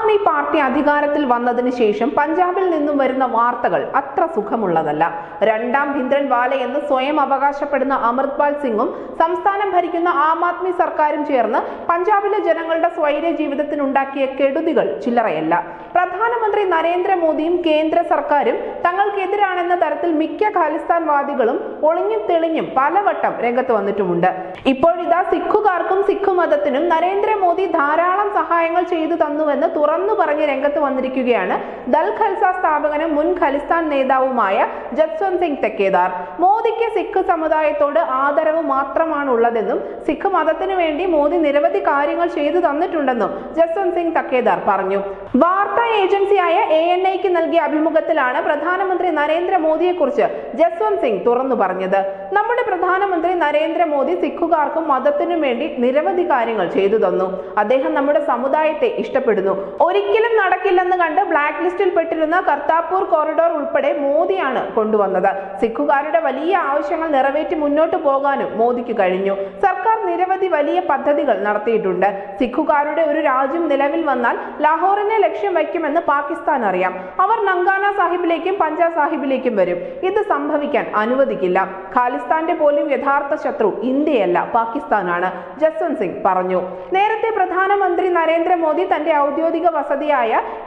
Aadmi party അധികാരത്തിൽ വന്നതിന് ശേഷം പഞ്ചാബിൽ നിന്നും വരുന്ന വാർത്തകൾ അത്ര സുഖമുള്ളതല്ല. രണ്ടാം ഭിന്ദ്രൻവാല എന്ന് സ്വയം അവകാശപ്പെടുന്ന അമൃത്പാൽ സിംഗും സംസ്ഥാനം ഭരിക്കുന്ന ആം ആദ്മി സർക്കാരും ചേർന്ന് പഞ്ചാബിലെ ജനങ്ങളുടെ സ്വൈര്യ ജീവിതത്തിനുണ്ടാക്കിയ കെടുതികൾ ചില്ലറയല്ല. പ്രധാനമന്ത്രി നരേന്ദ്രമോദിയും കേന്ദ്ര സർക്കാരും തങ്ങൾക്കെതിരാണെന്ന തരത്തിൽ മിക്ക ഖാലിസ്ഥാൻവാദികളും ഒളിഞ്ഞും തെളിഞ്ഞും പലവട്ടം രംഗത്ത് വന്നിട്ടുമുണ്ട്. ഇപ്പോഴിതാ സിഖുകാർക്കും സിഖ് മതത്തിനും നരേന്ദ്രമോദി ധാരാളം സഹായങ്ങൾ ചെയ്തു തന്നുവെന്ന് തുറന്നു പറഞ്ഞ് രംഗത്ത് വന്നിരിക്കുകയാണ് ദൾ ഖൽസ സ്ഥാപകനും മുൻ ഖലിസ്ഥാൻ നേതാവുമായ ജസ്വന്ത് സിംഗ് തെക്കേദാർ. മോദിക്ക് സിഖ് സമുദായത്തോട് ആദരവ് മാത്രമാണ് ഉള്ളതെന്നും സിഖ് മതത്തിനു വേണ്ടി മോദി നിരവധി കാര്യങ്ങൾ ചെയ്തു തന്നിട്ടുണ്ടെന്നും ജസ്വന്ത് സിംഗ് തെക്കേദാർ പറഞ്ഞു. വാർത്താ ഏജൻസിയായ ANIക്ക് നൽകിയ അഭിമുഖത്തിലാണ് പ്രധാനമന്ത്രി നരേന്ദ്രമോദിയെ കുറിച്ച് ജസ്വന്ത് സിംഗ് തുറന്നു പറഞ്ഞത്. നമ്മുടെ പ്രധാനമന്ത്രി നരേന്ദ്രമോദി സിഖുകാർക്കും മതത്തിനും വേണ്ടി നിരവധി കാര്യങ്ങൾ ചെയ്തു തന്നു. അദ്ദേഹം നമ്മുടെ സമുദായത്തെ ഇഷ്ടപ്പെടുന്നു. ഒരിക്കലും നടക്കില്ലെന്ന് കണ്ട് ബ്ലാക്ക് ലിസ്റ്റിൽ പെട്ടിരുന്ന കർത്താപൂർ കോറിഡോർ ഉൾപ്പെടെ മോദിയാണ് കൊണ്ടുവന്നത്. സിഖുകാരുടെ വലിയ ആവശ്യങ്ങൾ നിറവേറ്റി മുന്നോട്ട് പോകാനും മോദിക്ക് കഴിഞ്ഞു. സർക്കാർ നിരവധി വലിയ പദ്ധതികൾ നടത്തിയിട്ടുണ്ട്. സിഖുകാരുടെ ഒരു രാജ്യം നിലവിൽ വന്നാൽ ലാഹോറിനെ ലക്ഷ്യം വയ്ക്കുമെന്ന് പാകിസ്ഥാൻ അറിയാം. അവർ നങ്കാന സാഹിബിലേക്കും പഞ്ചാ സാഹിബിലേക്കും വരും. ഇത് സംഭവിക്കാൻ അനുവദിക്കില്ല. ഖാലിസ്ഥാന്റെ പോലും യഥാർത്ഥ ശത്രു ഇന്ത്യയല്ല, പാകിസ്ഥാനാണ്, ജസ്വന്ത് സിംഗ് പറഞ്ഞു. നേരത്തെ പ്രധാനമന്ത്രി നരേന്ദ്രമോദി തന്റെ ഔദ്യോഗിക വസതിയായ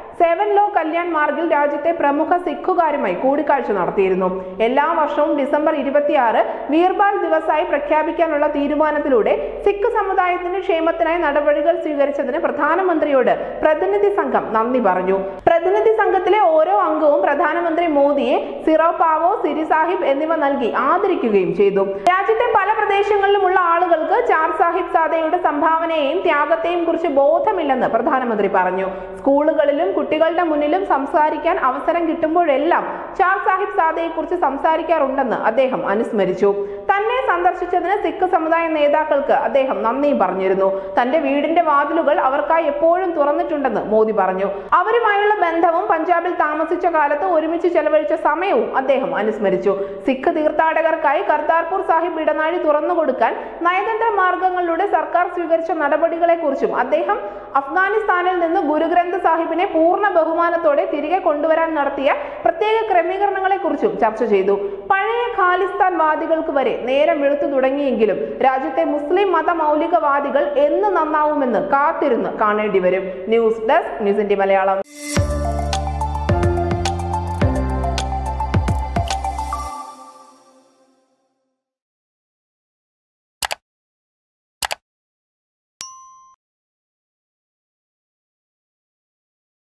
7 ലോ കല്യാൺ മാർഗിൽ രാജ്യത്തെ പ്രമുഖ സിഖുകാരുമായി കൂടിക്കാഴ്ച നടത്തിയിരുന്നു. എല്ലാ വർഷവും ഡിസംബർ 26 വീർബാൽ ദിവസമായി പ്രഖ്യാപിക്കാനുള്ള തീരുമാനത്തിലൂടെ സിഖ് സമുദായത്തിന്റെ ക്ഷേമത്തിനായി നടപടികൾ സ്വീകരിച്ചതിന് പ്രധാനമന്ത്രിയോട് പ്രതിനിധി സംഘം നന്ദി പറഞ്ഞു. പ്രതിനിധി സംഘത്തിലെ ഓരോ അംഗവും പ്രധാനമന്ത്രി മോദിയെ സിറോപാവോ, സിരി സാഹിബ് എന്നിവ നൽകി ആദരിക്കുകയും ചെയ്തു. രാജ്യത്തെ പല പ്രദേശങ്ങളിലുമുള്ള ആളുകൾക്ക് ചാർ സാഹിബ് സാദയുടെ സംഭാവനയെയും ത്യാഗത്തെയും കുറിച്ച് ബോധമില്ലെന്ന് പ്രധാനമന്ത്രി പറഞ്ഞു. സ്കൂളുകളിലും കുട്ടികളുടെ മുന്നിലും സംസാരിക്കാൻ അവസരം കിട്ടുമ്പോഴെല്ലാം ചാർ സാഹിബ് സാദയെ കുറിച്ച് സംസാരിക്കാറുണ്ടെന്ന് അദ്ദേഹം അനുസ്മരിച്ചു. തന്നെ സന്ദർശിച്ചതിന് സിഖ് സമുദായ നേതാക്കൾക്ക് അദ്ദേഹം നന്ദി പറഞ്ഞിരുന്നു. തന്റെ വീടിന്റെ വാതിലുകൾ അവർക്കായി എപ്പോഴും തുറന്നിട്ടുണ്ടെന്ന് മോദി പറഞ്ഞു. അവരുമായുള്ള ബന്ധവും പഞ്ചാബിൽ താമസിച്ച കാലത്ത് ഒരുമിച്ച് ചെലവഴിച്ച സമയവും അദ്ദേഹം അനുസ്മരിച്ചു. സിഖ് തീർത്ഥാടകർക്കായി കർത്താർപൂർ സാഹിബ് ഇടനാഴി തുറന്നുകൊടുക്കാൻ നയതന്ത്ര മാർഗങ്ങളിലൂടെ സർക്കാർ സ്വീകരിച്ച നടപടികളെ കുറിച്ചും അദ്ദേഹം അഫ്ഗാനിസ്ഥാനിൽ നിന്ന് ഗുരുഗ്രന്ഥ് സാഹിബിനെ പൂർണ്ണ ബഹുമാനത്തോടെ തിരികെ കൊണ്ടുവരാൻ നടത്തിയ പ്രത്യേക ക്രമീകരണങ്ങളെ കുറിച്ചും ചർച്ച ചെയ്തു. പഴയ ഖാലിസ്ഥാൻ വാദികൾക്ക് വരെ നേരം വെളുത്തു തുടങ്ങിയെങ്കിലും രാജ്യത്തെ മുസ്ലിം മത മൗലികവാദികൾ എന്ന് നന്നാവുമെന്ന് കാത്തിരുന്ന് കാണേണ്ടി വരും. News desk, news India Malayalam.